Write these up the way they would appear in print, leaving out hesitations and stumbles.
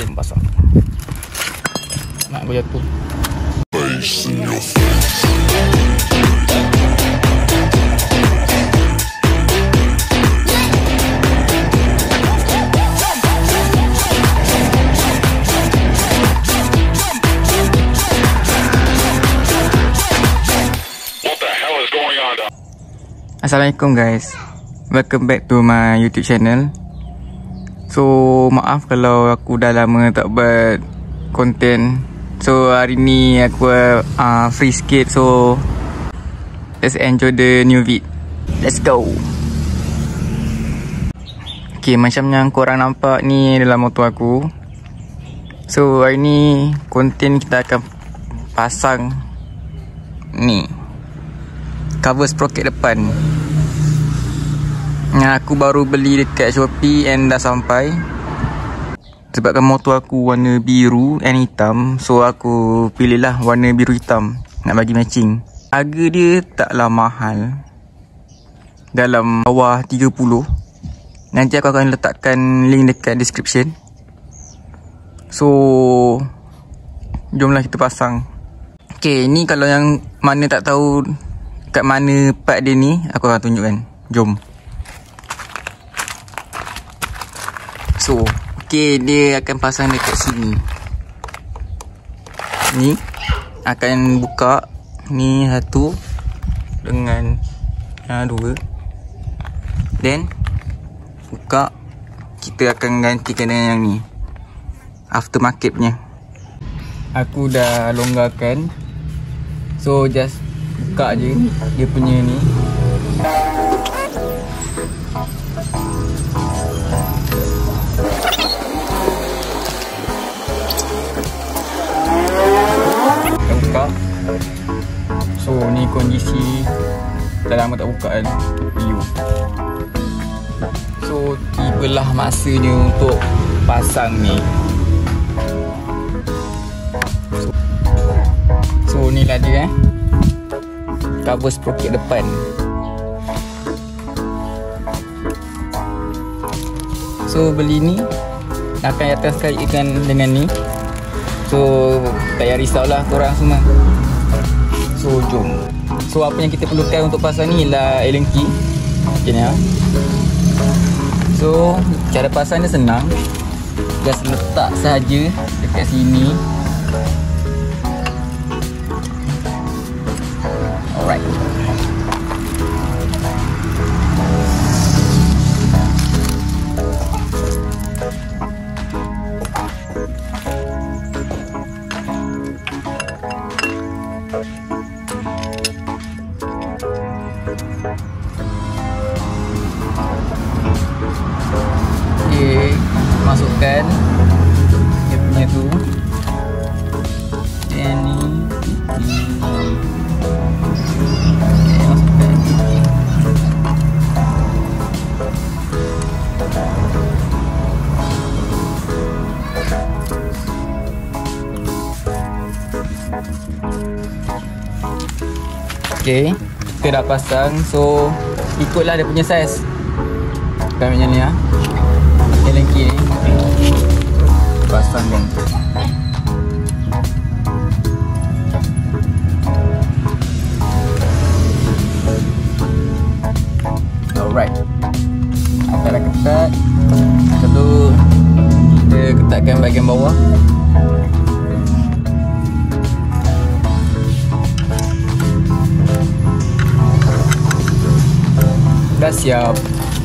Jom pasang. Nak aku jatuh. Assalamualaikum guys, welcome back to my YouTube channel. So maaf kalau aku dah lama tak buat konten. So hari ni aku free sikit, so let's enjoy the new vid. Let's go. Okay, macam yang korang nampak ni dalam motor aku. So hari ni konten kita akan pasang ni cover sprocket depan yang aku baru beli dekat Shopee and dah sampai. Sebabkan motor aku warna biru and hitam, so aku pilih lah warna biru hitam nak bagi matching. Harga dia taklah mahal, dalam bawah 30. Nanti aku akan letakkan link dekat description. So jomlah kita pasang. Okay, ni kalau yang mana tak tahu kat mana part dia ni, aku akan tunjukkan. Jom. So, okay, dia akan pasang dekat sini. Ni akan buka ni satu dengan dua. Then buka, kita akan gantikan dengan yang ni, aftermarket punya. Aku dah longgarkan. So just buka je dia punya ni. Kita buka. So ni kondisi dah lama tak buka kan video. So tibalah masanya untuk pasang ni. So ni lah dia cover sprocket depan. So beli ni akan atas kaitkan dengan ni. So tak payah risaulah korang semua. So jom. So apa yang kita perlukan untuk pasang ni ialah Allen key. Okay ni lah. So cara pasang dia senang. Just letak sahaja dekat sini. Alright. Okay, masukkan dia punya tu. Dan ni okay, kita dah pasang. So ikutlah dia punya saiz. Kita ambil yang ni lah, Allen key ni, pasang kan. Alright, kita dah ketat. Lepas tu kita ketatkan bahagian bawah. Dah siap.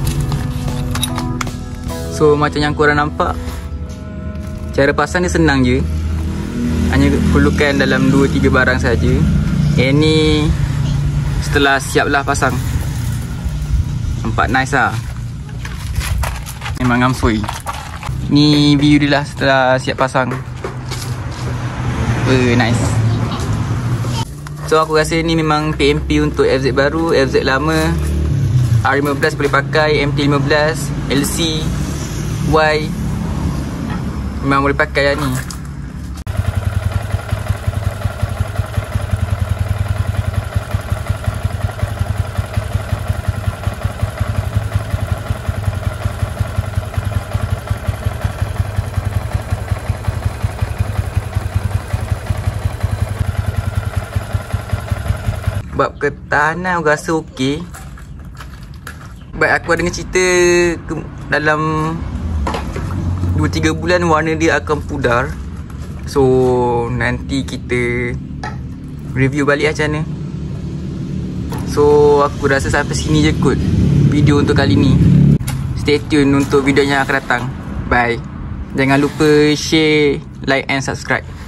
So macam yang korang nampak, cara pasang dia senang je. Hanya perlukan dalam 2-3 barang saja. Ni setelah siap lah pasang. Nampak nice lah. Memang ngampui. Ni view dia lah setelah siap pasang. Nice. So aku rasa ni memang PMP untuk FZ baru, FZ lama. R15 boleh pakai, MT15, LC, Y, memang boleh pakai lah ni. Bab ketahanan aku rasa okey. Baik, aku ada dengar cerita dalam 2-3 bulan warna dia akan pudar. So nanti kita review balik macam mana. So aku rasa sampai sini je kot video untuk kali ni. Stay tune untuk video yang akan datang. Bye. Jangan lupa share, like and subscribe.